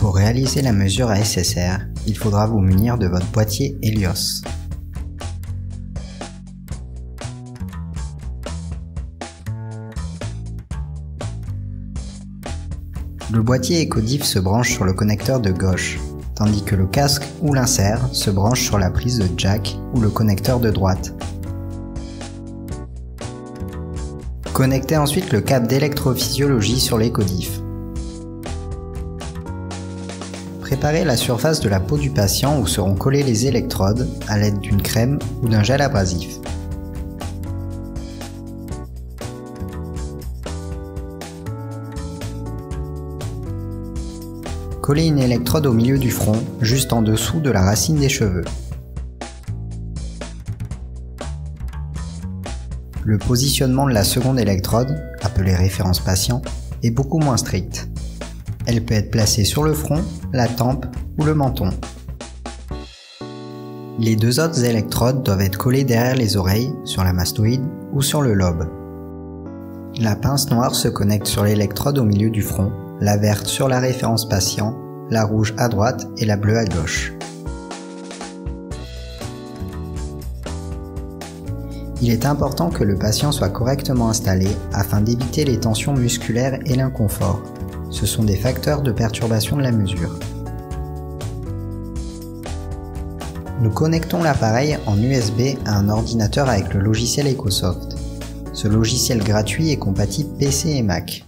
Pour réaliser la mesure à SSR, il faudra vous munir de votre boîtier Helios. Le boîtier Ecodiff se branche sur le connecteur de gauche, tandis que le casque ou l'insert se branche sur la prise de jack ou le connecteur de droite. Connectez ensuite le câble d'électrophysiologie sur l'Ecodiff. Préparez la surface de la peau du patient où seront collées les électrodes à l'aide d'une crème ou d'un gel abrasif. Collez une électrode au milieu du front, juste en dessous de la racine des cheveux. Le positionnement de la seconde électrode, appelée référence patient, est beaucoup moins strict. Elle peut être placée sur le front, la tempe ou le menton. Les deux autres électrodes doivent être collées derrière les oreilles, sur la mastoïde ou sur le lobe. La pince noire se connecte sur l'électrode au milieu du front, la verte sur la référence patient, la rouge à droite et la bleue à gauche. Il est important que le patient soit correctement installé afin d'éviter les tensions musculaires et l'inconfort. Ce sont des facteurs de perturbation de la mesure. Nous connectons l'appareil en USB à un ordinateur avec le logiciel EcoSoft. Ce logiciel gratuit est compatible PC et Mac.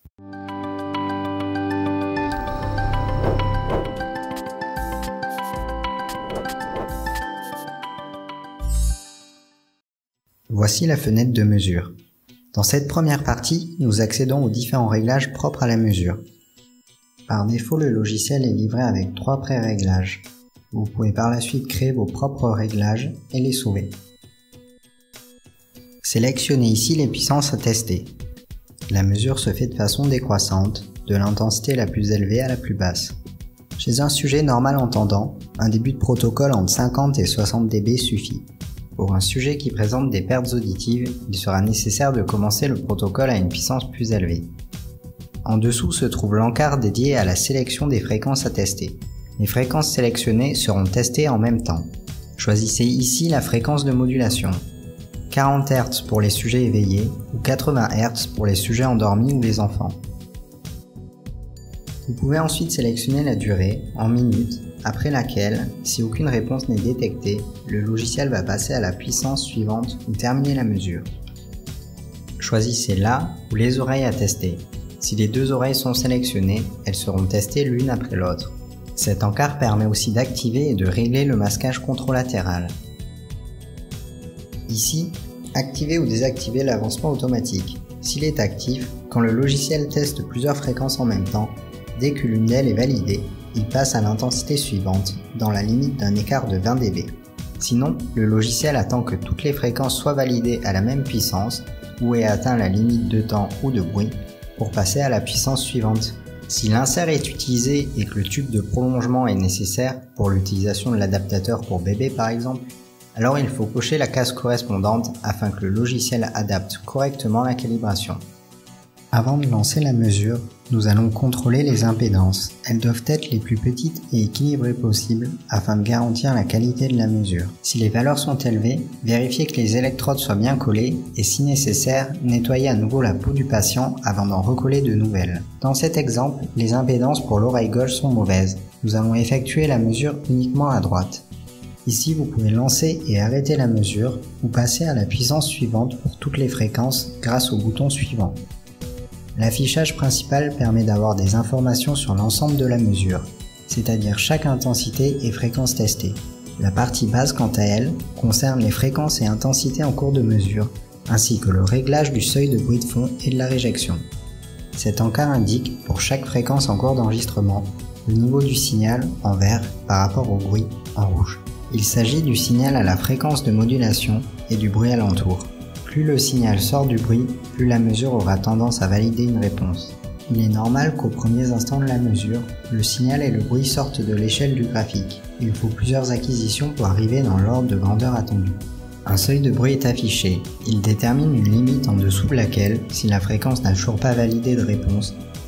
Voici la fenêtre de mesure. Dans cette première partie, nous accédons aux différents réglages propres à la mesure. Par défaut, le logiciel est livré avec 3 pré-réglages. Vous pouvez par la suite créer vos propres réglages et les sauver. Sélectionnez ici les puissances à tester. La mesure se fait de façon décroissante, de l'intensité la plus élevée à la plus basse. Chez un sujet normal entendant, un début de protocole entre 50 et 60 dB suffit. Pour un sujet qui présente des pertes auditives, il sera nécessaire de commencer le protocole à une puissance plus élevée. En dessous se trouve l'encart dédié à la sélection des fréquences à tester. Les fréquences sélectionnées seront testées en même temps. Choisissez ici la fréquence de modulation. 40 Hz pour les sujets éveillés ou 80 Hz pour les sujets endormis ou les enfants. Vous pouvez ensuite sélectionner la durée en minutes, après laquelle, si aucune réponse n'est détectée, le logiciel va passer à la puissance suivante ou terminer la mesure. Choisissez la ou les oreilles à tester. Si les deux oreilles sont sélectionnées, elles seront testées l'une après l'autre. Cet encart permet aussi d'activer et de régler le masquage contralatéral. Ici, activez ou désactivez l'avancement automatique. S'il est actif, quand le logiciel teste plusieurs fréquences en même temps, dès que l'une d'elles est validée, il passe à l'intensité suivante, dans la limite d'un écart de 20 dB. Sinon, le logiciel attend que toutes les fréquences soient validées à la même puissance ou ait atteint la limite de temps ou de bruit pour passer à la puissance suivante. Si l'insert est utilisé et que le tube de prolongement est nécessaire pour l'utilisation de l'adaptateur pour bébé par exemple, alors il faut cocher la case correspondante afin que le logiciel adapte correctement la calibration. Avant de lancer la mesure, nous allons contrôler les impédances. Elles doivent être les plus petites et équilibrées possibles afin de garantir la qualité de la mesure. Si les valeurs sont élevées, vérifiez que les électrodes soient bien collées et si nécessaire, nettoyez à nouveau la peau du patient avant d'en recoller de nouvelles. Dans cet exemple, les impédances pour l'oreille gauche sont mauvaises. Nous allons effectuer la mesure uniquement à droite. Ici, vous pouvez lancer et arrêter la mesure ou passer à la puissance suivante pour toutes les fréquences grâce au bouton suivant. L'affichage principal permet d'avoir des informations sur l'ensemble de la mesure, c'est-à-dire chaque intensité et fréquence testée. La partie basse, quant à elle, concerne les fréquences et intensités en cours de mesure, ainsi que le réglage du seuil de bruit de fond et de la réjection. Cet encart indique, pour chaque fréquence en cours d'enregistrement, le niveau du signal en vert par rapport au bruit en rouge. Il s'agit du signal à la fréquence de modulation et du bruit alentour. Plus le signal sort du bruit, plus la mesure aura tendance à valider une réponse. Il est normal qu'aux premiers instants de la mesure, le signal et le bruit sortent de l'échelle du graphique. Il faut plusieurs acquisitions pour arriver dans l'ordre de grandeur attendu. Un seuil de bruit est affiché. Il détermine une limite en dessous de laquelle, si la fréquence n'a toujours pas validé de réponse,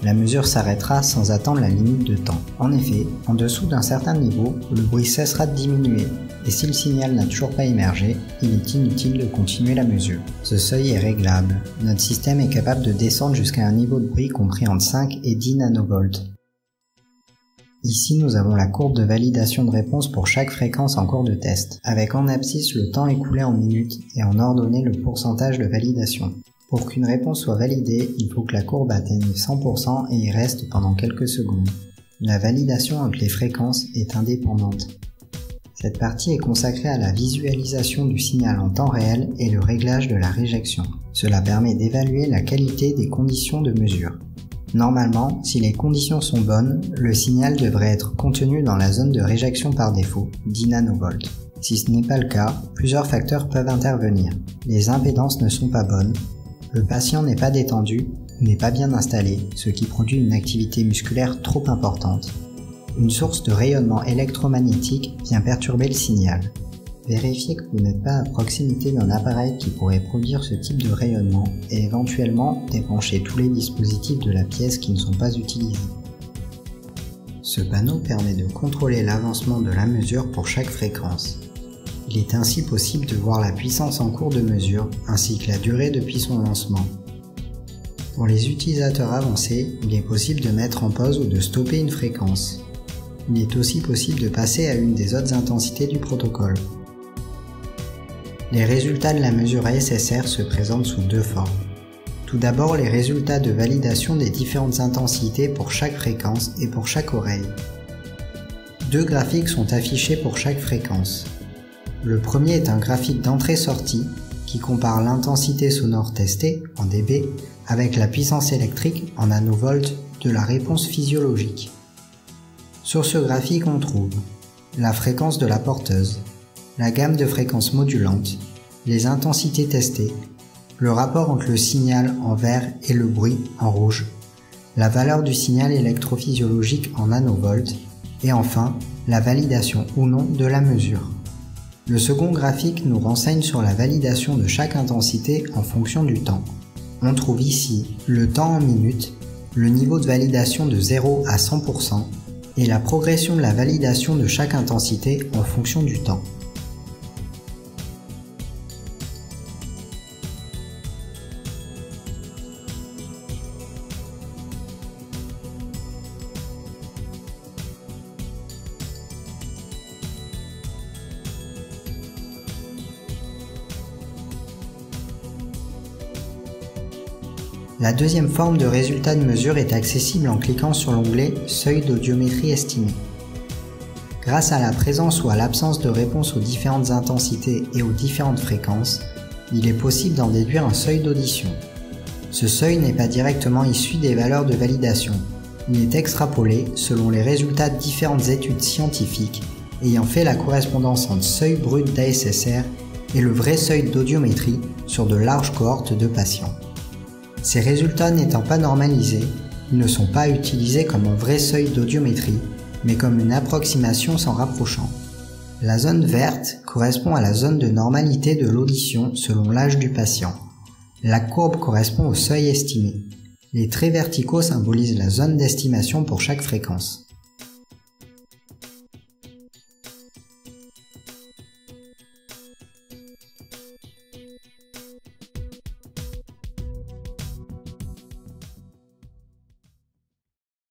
La mesure s'arrêtera sans attendre la limite de temps. En effet, en dessous d'un certain niveau, le bruit cessera de diminuer, et si le signal n'a toujours pas émergé, il est inutile de continuer la mesure. Ce seuil est réglable. Notre système est capable de descendre jusqu'à un niveau de bruit compris entre 5 et 10 nanovolts. Ici, nous avons la courbe de validation de réponse pour chaque fréquence en cours de test, avec en abscisse le temps écoulé en minutes et en ordonnée le pourcentage de validation. Pour qu'une réponse soit validée, il faut que la courbe atteigne 100% et y reste pendant quelques secondes. La validation entre les fréquences est indépendante. Cette partie est consacrée à la visualisation du signal en temps réel et le réglage de la réjection. Cela permet d'évaluer la qualité des conditions de mesure. Normalement, si les conditions sont bonnes, le signal devrait être contenu dans la zone de réjection par défaut, 10 nanovolts. Si ce n'est pas le cas, plusieurs facteurs peuvent intervenir. Les impédances ne sont pas bonnes, le patient n'est pas détendu ou n'est pas bien installé, ce qui produit une activité musculaire trop importante. Une source de rayonnement électromagnétique vient perturber le signal. Vérifiez que vous n'êtes pas à proximité d'un appareil qui pourrait produire ce type de rayonnement et éventuellement débranchez tous les dispositifs de la pièce qui ne sont pas utilisés. Ce panneau permet de contrôler l'avancement de la mesure pour chaque fréquence. Il est ainsi possible de voir la puissance en cours de mesure ainsi que la durée depuis son lancement. Pour les utilisateurs avancés, il est possible de mettre en pause ou de stopper une fréquence. Il est aussi possible de passer à une des autres intensités du protocole. Les résultats de la mesure ASSR se présentent sous deux formes. Tout d'abord, les résultats de validation des différentes intensités pour chaque fréquence et pour chaque oreille. Deux graphiques sont affichés pour chaque fréquence. Le premier est un graphique d'entrée-sortie qui compare l'intensité sonore testée en dB avec la puissance électrique en nanovolts de la réponse physiologique. Sur ce graphique, on trouve la fréquence de la porteuse, la gamme de fréquences modulantes, les intensités testées, le rapport entre le signal en vert et le bruit en rouge, la valeur du signal électrophysiologique en nanovolts et enfin la validation ou non de la mesure. Le second graphique nous renseigne sur la validation de chaque intensité en fonction du temps. On trouve ici le temps en minutes, le niveau de validation de 0 à 100% et la progression de la validation de chaque intensité en fonction du temps. La deuxième forme de résultat de mesure est accessible en cliquant sur l'onglet « Seuil d'audiométrie estimé ». Grâce à la présence ou à l'absence de réponse aux différentes intensités et aux différentes fréquences, il est possible d'en déduire un seuil d'audition. Ce seuil n'est pas directement issu des valeurs de validation. Il est extrapolé selon les résultats de différentes études scientifiques ayant fait la correspondance entre seuil brut d'ASSR et le vrai seuil d'audiométrie sur de larges cohortes de patients. Ces résultats n'étant pas normalisés, ils ne sont pas utilisés comme un vrai seuil d'audiométrie, mais comme une approximation s'en rapprochant. La zone verte correspond à la zone de normalité de l'audition selon l'âge du patient. La courbe correspond au seuil estimé. Les traits verticaux symbolisent la zone d'estimation pour chaque fréquence.